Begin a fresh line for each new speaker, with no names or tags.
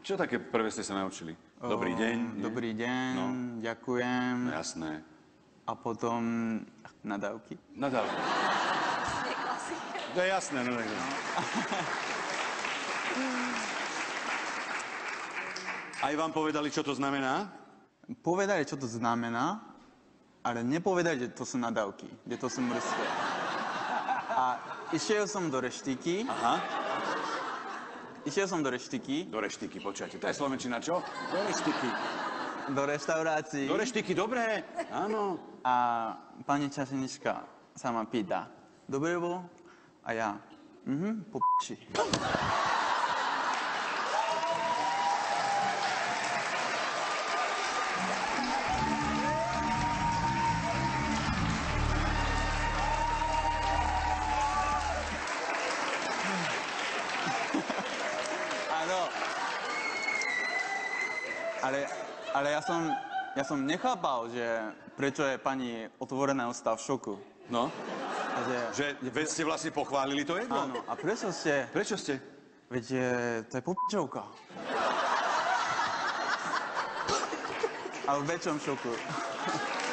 Čo také prvé ste sa naučili? Dobrý deň. Nie?
Dobrý deň,
No.
ďakujem.
No jasné.
A potom nadávky.
Nadávka. To je jasné, no tak. Aj vám povedali, čo to znamená?
Povedali, čo to znamená, ale nepovedali, že to sú nadávky, že to sú mrzké. A išiel som do reštiky.
Aha.
Išiel som do reštiky.
Do reštiky, počujete. To je slovenčina čo? Do reštiky.
Do reštaurácií.
Do reštiky, dobré. Áno.
A pani čašenička sa ma pýta, dobre bolo? A ja, po p***či. Áno. Ale ja som nechápal, že prečo je pani otvorená ústa v šoku.
No.
Že
Veď ste vlastne pochválili to jedlo?
áno, a prečo ste?
Prečo ste?
Veď to je popčovka. A v väčšom šoku.